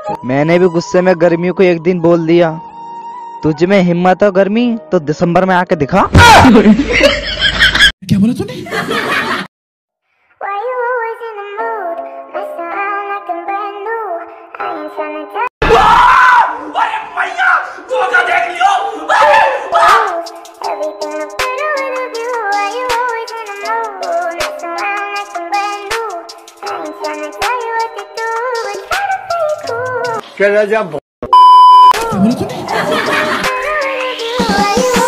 मैंने भी गुस्से में गर्मी को एक दिन बोल दिया, तुझ में हिम्मत हो गर्मी तो दिसंबर में आके दिखा। क्या बोला तूने? क्या बोला तूने?